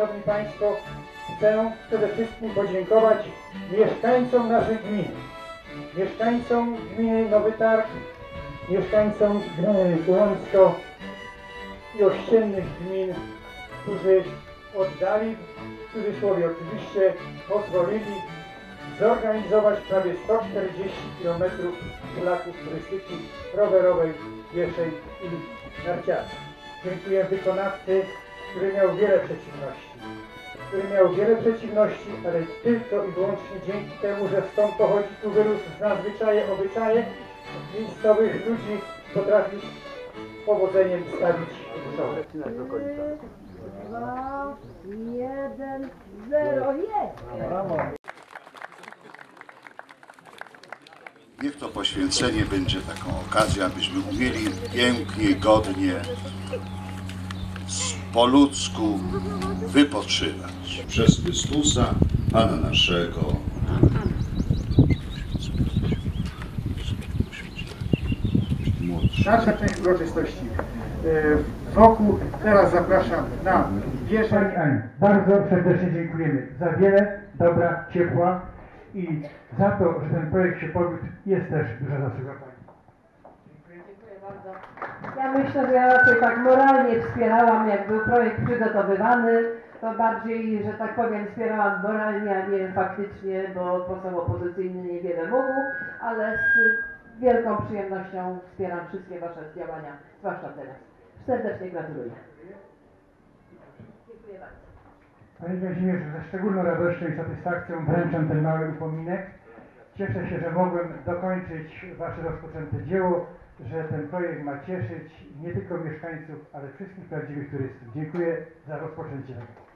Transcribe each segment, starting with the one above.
Szanowni Państwo, chcę przede wszystkim podziękować mieszkańcom naszych gmin, mieszkańcom gminy Nowy Targ, mieszkańcom gminy Łącko i ościennych gmin, którzy oddali, w cudzysłowie oczywiście, pozwolili zorganizować prawie 140 km szlaków turystyki rowerowej, pieszej i narciarskiej. Dziękuję wykonawcy, który miał wiele przeciwności, ale tylko i wyłącznie dzięki temu, że stąd pochodzi, tu wyrósł, zna zwyczaje, obyczaje miejscowych ludzi, potrafi z powodzeniem stawić show. 2, 1, 0, jest! Niech to poświęcenie będzie taką okazją, abyśmy umieli pięknie, godnie, po ludzku wypoczywać. Przez Chrystusa, Pana naszego. Dalsza część uroczystości wokół. Teraz zapraszam na wieżę. Bardzo serdecznie dziękujemy za wiele dobra, ciepła i za to, że ten projekt się powiódł. Jest też duża zasługa Pani. Dziękuję bardzo. Ja myślę, że ja raczej tak moralnie wspierałam, jak był projekt przygotowywany, to bardziej, że tak powiem, wspierałam moralnie, a nie faktycznie, bo poseł opozycyjny niewiele mógł, ale z wielką przyjemnością wspieram wszystkie Wasze działania, zwłaszcza teraz. Serdecznie gratuluję. Dziękuję bardzo. Panie Kazimierzu, ze szczególną radością i satysfakcją wręczam ten mały upominek. Cieszę się, że mogłem dokończyć Wasze rozpoczęte dzieło, że ten projekt ma cieszyć nie tylko mieszkańców, ale wszystkich prawdziwych turystów. Dziękuję za rozpoczęcie.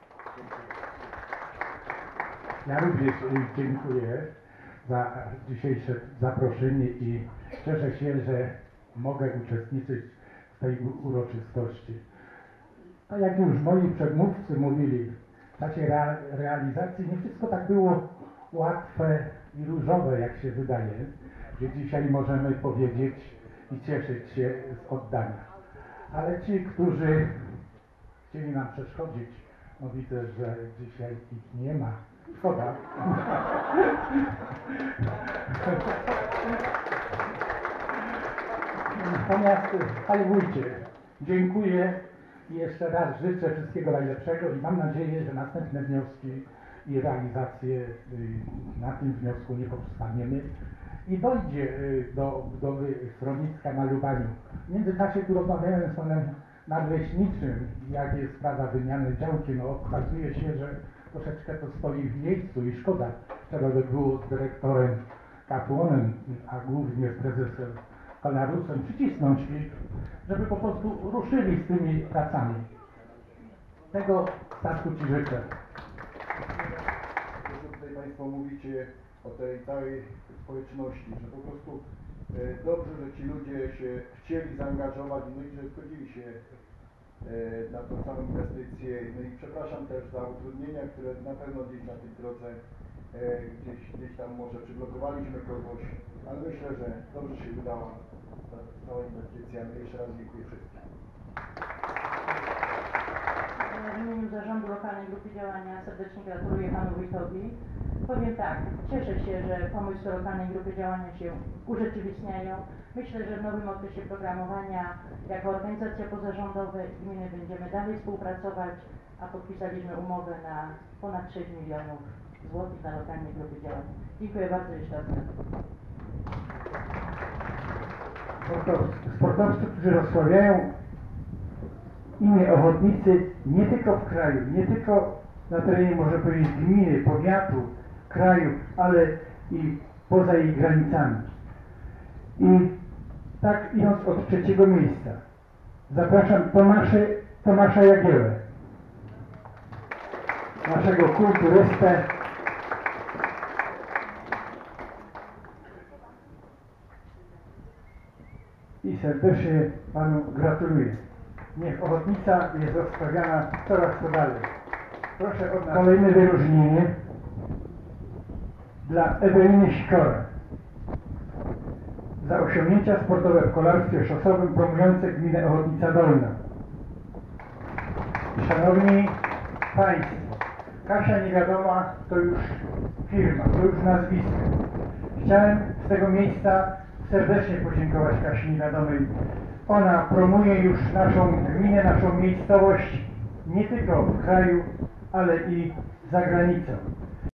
Ja również dziękuję za dzisiejsze zaproszenie i cieszę się, że mogę uczestniczyć w tej uroczystości. Tak jak już moi przedmówcy mówili, w czasie realizacji nie wszystko tak było łatwe i różowe, jak się wydaje, że dzisiaj możemy powiedzieć i cieszyć się z oddania. Ale ci, którzy chcieli nam przeszkodzić, no widzę, że dzisiaj ich nie ma. Szkoda. Natomiast, Panie Wójcie, dziękuję i jeszcze raz życzę wszystkiego najlepszego i mam nadzieję, że następne wnioski i realizacje na tym wniosku nie powstaniemy i dojdzie do budowy schroniska na Lubaniu. W międzyczasie tu rozmawiałem z panem nadleśniczym, jak jest sprawa wymiany działki. No okazuje się, że troszeczkę to stoi w miejscu i szkoda. Trzeba by było z dyrektorem Kapłonem, a głównie z prezesem Kolarusem przycisnąć ich, żeby po prostu ruszyli z tymi pracami. Tego statku Ci życzę. Tutaj Państwo mówicie o tej całej społeczności, że po prostu dobrze, że ci ludzie się chcieli zaangażować, no i że zgodzili się na tą samą inwestycję. No i przepraszam też za utrudnienia, które na pewno gdzieś na tej drodze gdzieś tam może przyblokowaliśmy kogoś, ale myślę, że dobrze się wydała ta cała inwestycja. No jeszcze raz dziękuję wszystkim. W imieniu Zarządu Lokalnej Grupy Działania serdecznie gratuluję Panu Wójtowi. Powiem tak, cieszę się, że pomysły Lokalnej Grupy Działania się urzeczywistniają. Myślę, że w nowym okresie programowania jako organizacja pozarządowa gminy będziemy dalej współpracować, a podpisaliśmy umowę na ponad 6 milionów złotych dla Lokalnej Grupy Działania. Dziękuję bardzo jeszcze raz. Sportowcy, którzy rozsławiają imię Ochotnicy nie tylko w kraju, nie tylko na terenie, można powiedzieć, gminy, powiatu, kraju, ale i poza jej granicami. I tak idąc od trzeciego miejsca, zapraszam Tomasza Jagiełę, naszego kulturystę. I serdecznie Panu gratuluję. Niech Ochotnica jest rozprawiana coraz to dalej. Proszę o kolejne wyróżnienie dla Eweliny Sikora za osiągnięcia sportowe w kolarstwie szosowym promujące gminę Ochotnica Dolna. Szanowni państwo. Kasia Niewiadoma to już firma, to już nazwisko. Chciałem z tego miejsca serdecznie podziękować Kasi Niewiadomej. Ona promuje już naszą gminę, naszą miejscowość nie tylko w kraju, ale i za granicą.